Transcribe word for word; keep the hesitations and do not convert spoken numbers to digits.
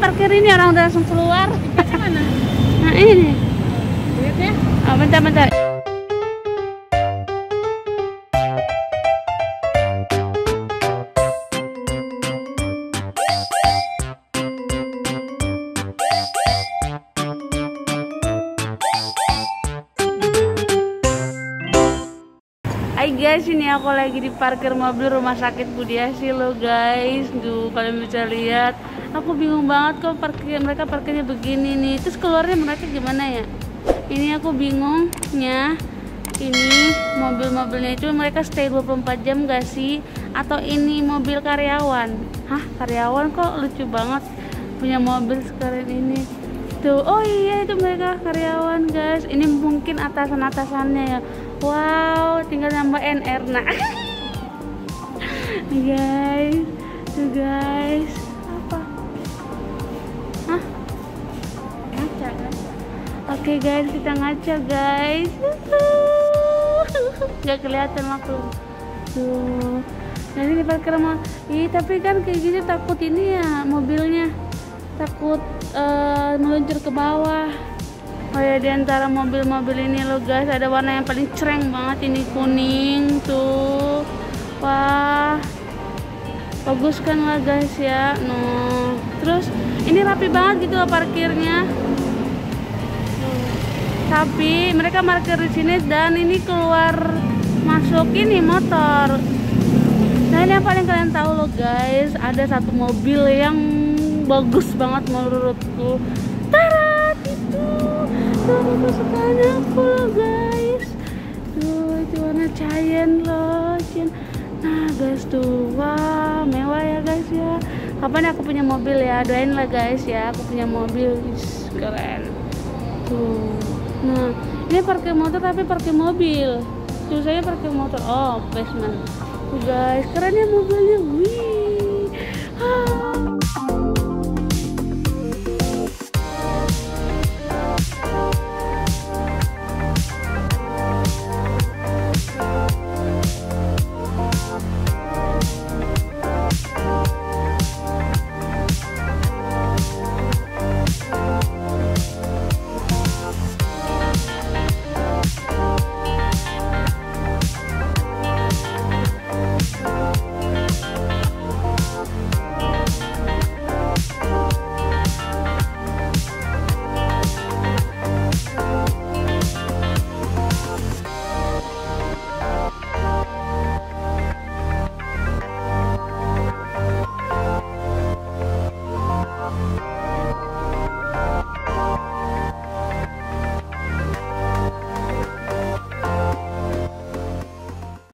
parkir ini, orang udah langsung keluar. Tiketnya mana? Nah ini. Lihat ya. Oh, bentar-bentar. Hai guys, ini aku lagi di parkir mobil rumah sakit Budiasi loh guys. Tuh kalian bisa lihat. Aku bingung banget kok parkir mereka parkirnya begini nih. Terus keluarnya mereka gimana ya? Ini aku bingungnya. Ini mobil-mobilnya itu mereka stay dua puluh empat jam gak sih? Atau ini mobil karyawan? Hah, karyawan kok lucu banget punya mobil sekarang ini. Tuh, oh iya itu mereka karyawan guys. Ini mungkin atasan-atasannya ya. Wow, tinggal nambah N R nah. Guys, tuh guys, apa? Hah? Ngaca, ngaca. Oke guys, kita ngaca guys. Gak kelihatan aku. Tuh. Nah ini parkir mau. Ih, tapi kan kayak gini takut ini ya mobilnya. Takut uh, meluncur ke bawah. Oh ya, di antara mobil-mobil ini loh guys, ada warna yang paling cereng banget, ini kuning tuh. Wah, bagus kan lah guys ya. No. Terus ini rapi banget gitu loh parkirnya. Tapi mereka parkir di sini dan ini keluar masuk ini motor. Nah ini yang paling kalian tahu loh guys, ada satu mobil yang bagus banget menurutku. Tarat itu. Tuh kesukaannya aku loh guys. Tuh itu warna Cayenne loh. Nah guys tuh, wah mewah ya guys ya. Kapan aku punya mobil ya, doain lah guys ya. Aku punya mobil, is, keren. Tuh, nah ini parkir motor tapi parkir mobil. Tuh saya parkir motor, oh basement. Tuh guys, keren ya mobilnya. Wih, ah,